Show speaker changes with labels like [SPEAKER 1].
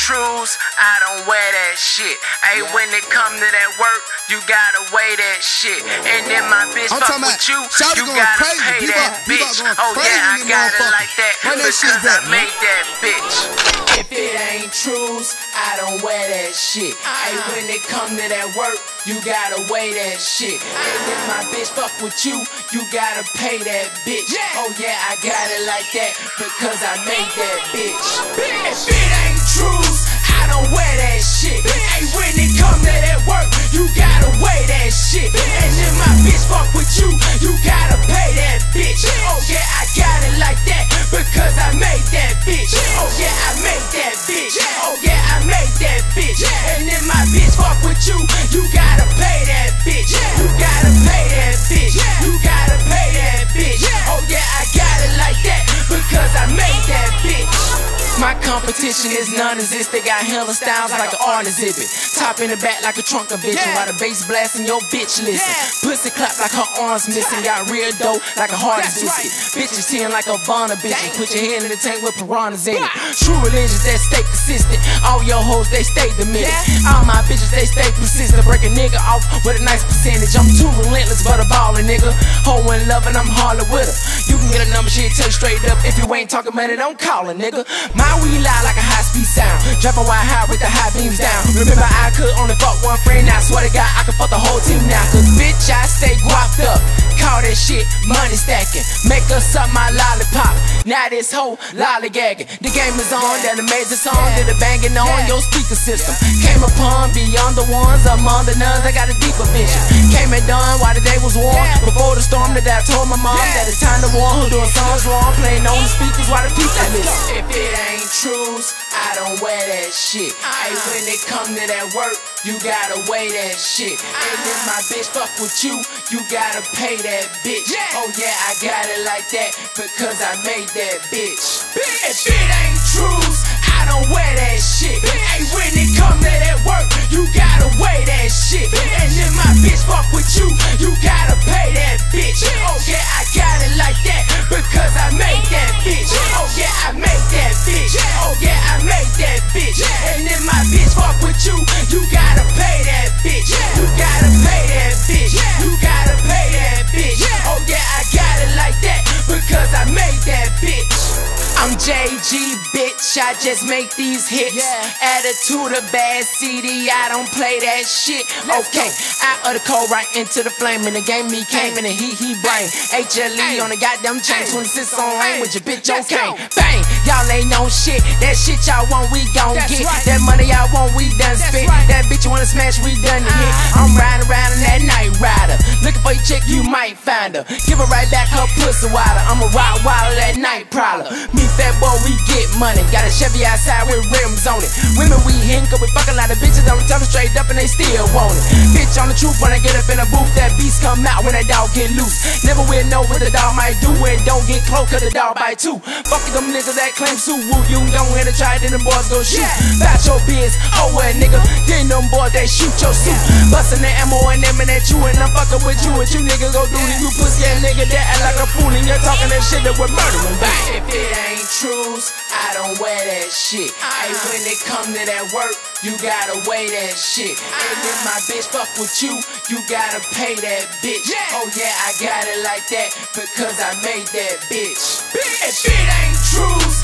[SPEAKER 1] trues, I don't wear that shit. Hey, when it come to that work, you gotta weigh that shit. And then my bitch fuck with you, you gotta pay that bitch. Oh yeah, I got it like that because I made that bitch. If it ain't trues, I don't wear that shit. Hey, when it come to that work, you gotta weigh that shit. And if my bitch fuck with you, you gotta pay that bitch. Oh yeah, I got it like that because I made that bitch. If it ain't trues, I don't wear that shit. Hey, when it come to that work, you gotta weigh that shit. And if my bitch fuck with you, you gotta pay that bitch. Oh yeah, I got it like that because I made that bitch. Oh yeah, I made that bitch. Oh yeah, I made that bitch. And if my bitch fuck with you, you gotta pay that bitch. You gotta pay that bitch. You gotta pay that bitch. Oh yeah, I got it like that because I made that bitch. My competition is non-existent. Got hella styles like an art exhibit. Top in the back like a trunk of vision. While the bass blasting, your bitch listen. Pussy clap like her arms missing. Got real dope like a hard biscuit. Bitches tearing like a Bonner bitch. Put your head in the tank with piranhas in it. True religions that stay consistent. All your hoes they stay demented. All my bitches they stay persistent. Break a nigga off with a nice percentage. I'm too relentless but a baller nigga. Hoe in love and I'm hardly with her. You can get a number, she'll tell you straight up. If you ain't talking money, don't call her nigga. My weed loud like a high-speed sound. Dropping wide high with the high beams down. Remember I could only fuck one friend. I swear to God I can fuck the whole team now. Cause bitch I stay guapped up. Call that shit money stacking. Make us suck my lollipop. Now this hoe lollygagging. The game is on, that amazing song that the banging on your speaker system. Came upon beyond the ones, among the nuns. I got a deeper vision. Came and done while the day was warm. Before the storm that I told my mom that it's time to warn. Who doing songs wrong, playing on the speakers while the people listen. If it ain't trues, I don't wear that shit. Hey, when it come to that work, you gotta weigh that shit. And if my bitch fuck with you, you gotta pay that bitch. Oh yeah, I got it like that because I made that bitch. If it ain't trues, I don't wear that shit. Hey, when it come to that work, you gotta weigh that shit. And if my bitch fuck with you, you gotta pay that bitch. Oh yeah, I got it like that because I made that bitch. Oh yeah, I made that bitch. Oh yeah, I made that bitch. And if my bitch fuck with you, you gotta pay that bitch. You gotta pay that bitch. You gotta pay that bitch. Oh yeah, I got it like that because I made that bitch. I'm JG, bitch, I just make these hits. Attitude of bad CD, I don't play that shit. Okay, out of the cold, right into the flame. And the game me came in a he brain. HLE on the goddamn chain, 26 on lane with your bitch, okay. Bang, y'all ain't no shit. That shit y'all want, we gon' get. That money y'all want, we done spent. That bitch you wanna smash, we done hit. I'm riding around in that night rider. Looking for your chick, you might find her. Give her right back her pussy water. I'm a rock wilder that night prowler. Me fat boy, we get money. Got a Chevy outside with rims on it. Women we hink up, we fuck a lot of bitches. I'm tell them straight up and they still want it. Bitch on the truth when I get up in a booth. That beast come out when that dog get loose. Never will know what the dog might do. And don't get close cause the dog bite too. Fuck them niggas that claim Sue Woo. You don't wanna try it, then them boys go shoot. Bout your biz, oh well nigga. Then them boys they shoot your suit. Bustin' the ammo and them and at you. And I'm fucking with you. What you nigga go do to you pussy ass nigga that act like a fool. And you're talking that shit that we're murdering. If it ain't trues, I don't wear that shit. Hey, when it come to that work, you gotta weigh that shit. And if my bitch fuck with you, you gotta pay that bitch. Oh yeah, I got it like that because I made that bitch. If it ain't trues,